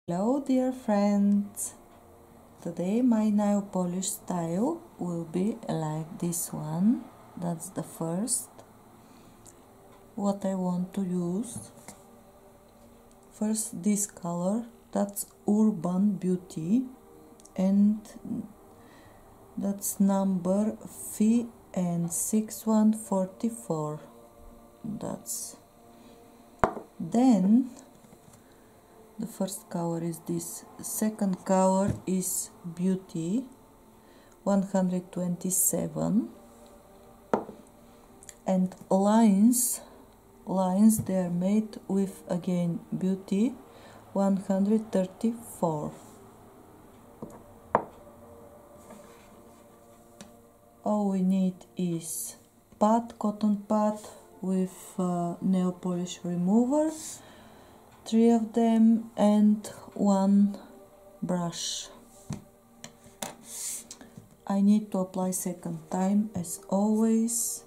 Hello dear friends, today my nail polish style will be like this one. That's the first. What I want to use. First this color, that's Urban Beauty, and that's number FN6144. That's then the first color is this. Second color is Beauty 127, and lines they are made with again Beauty 134. All we need is cotton pad with nail polish remover, 3 of them, and 1 brush. I need to apply second time as always.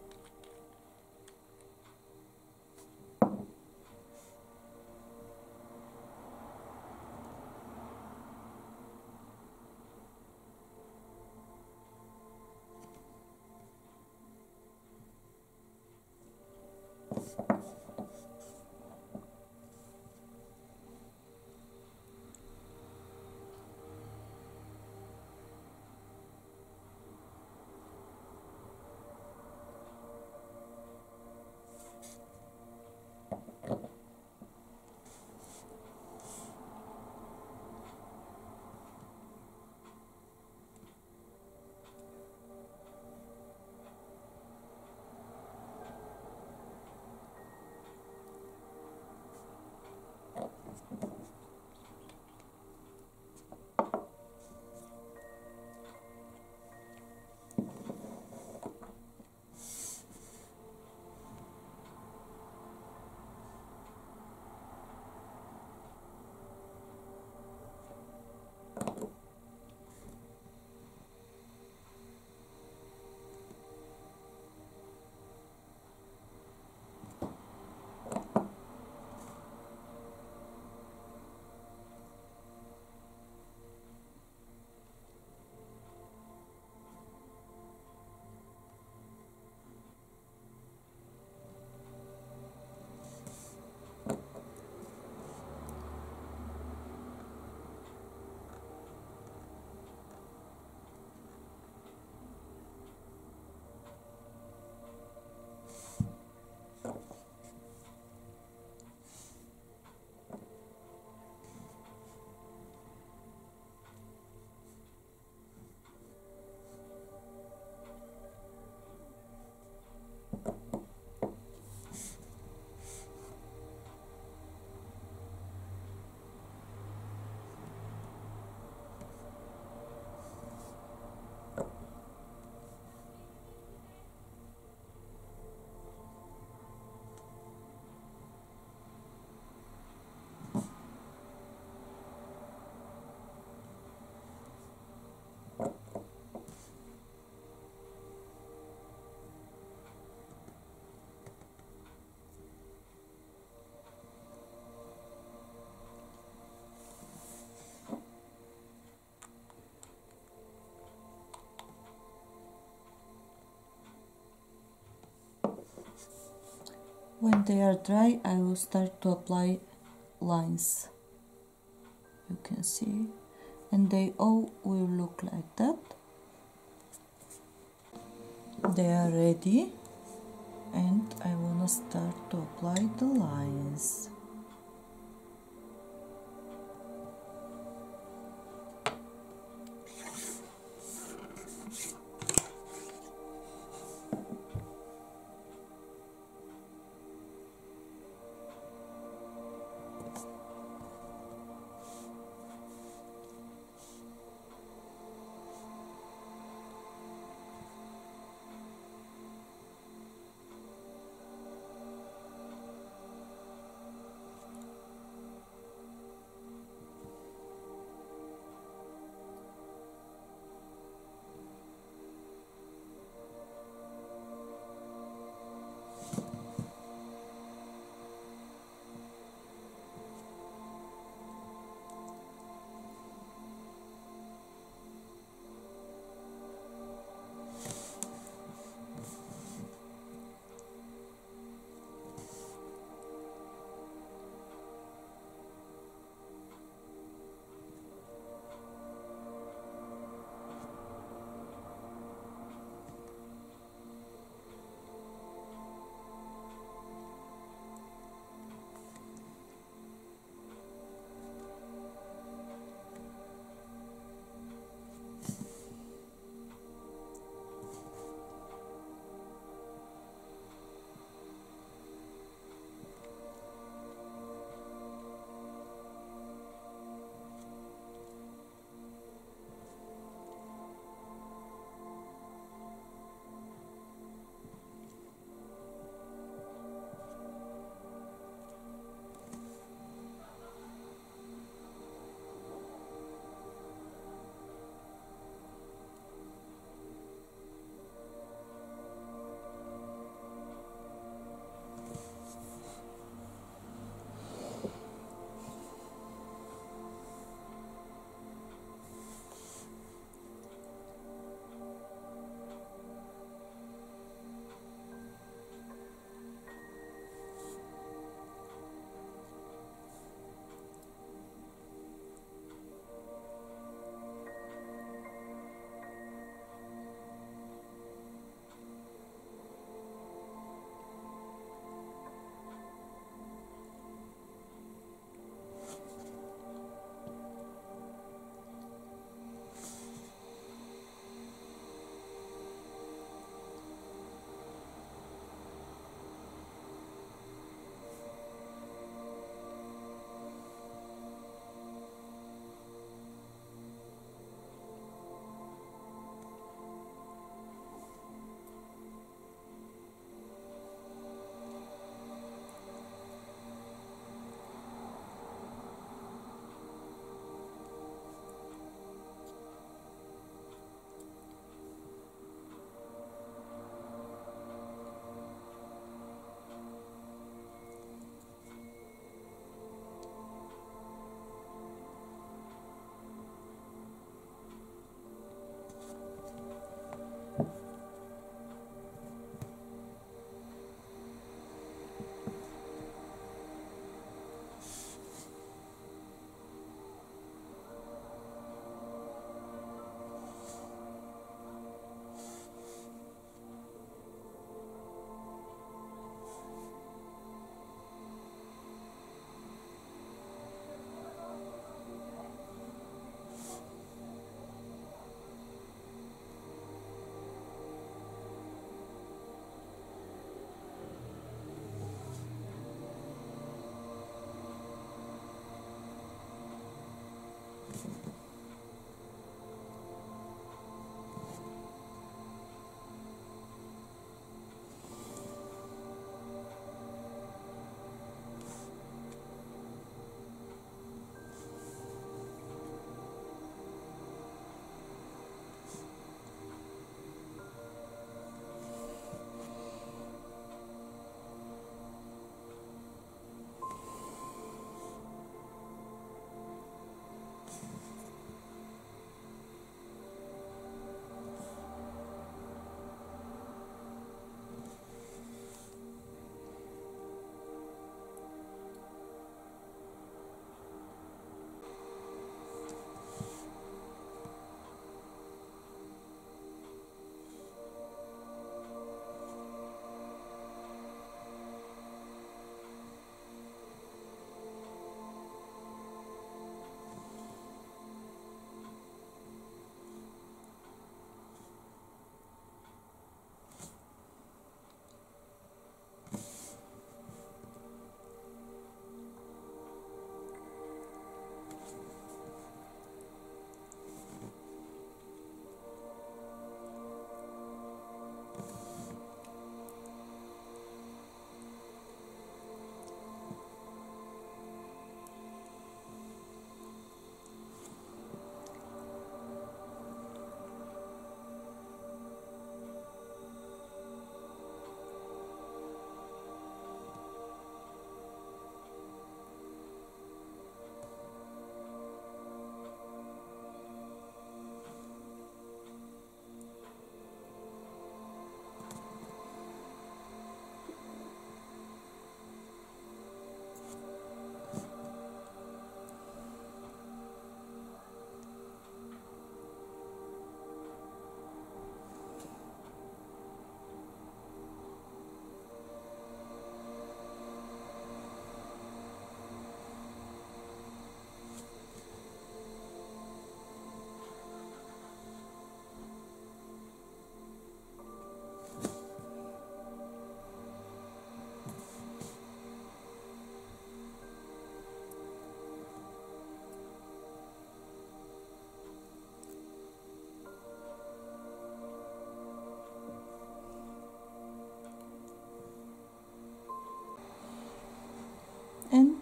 When they are dry, I will start to apply lines. You can see, and they all will look like that. They are ready, and I want to start to apply the lines.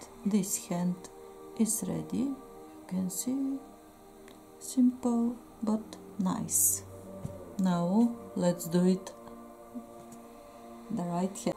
this hand is ready. You can see, simple but nice. Now let's do it the right hand.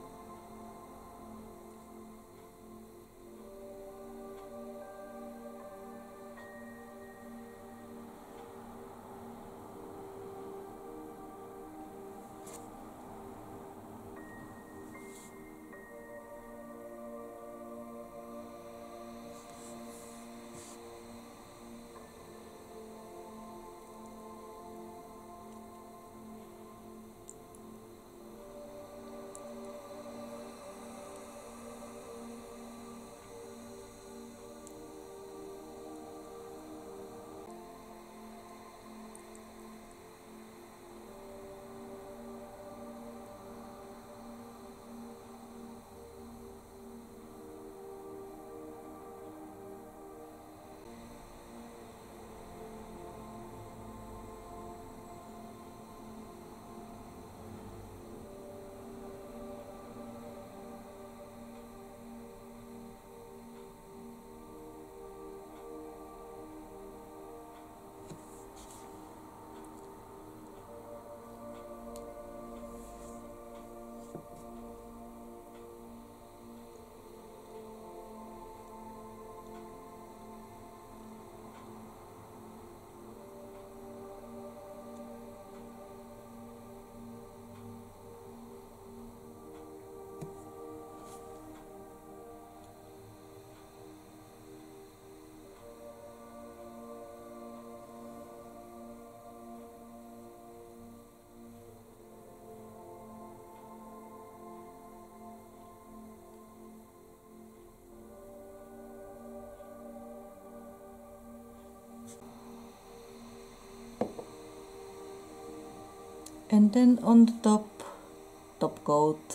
And then on the top coat.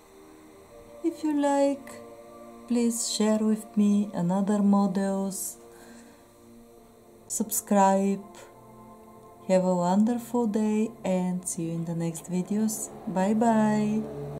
If you like, please share with me another models, subscribe. Have a wonderful day and see you in the next videos. Bye bye.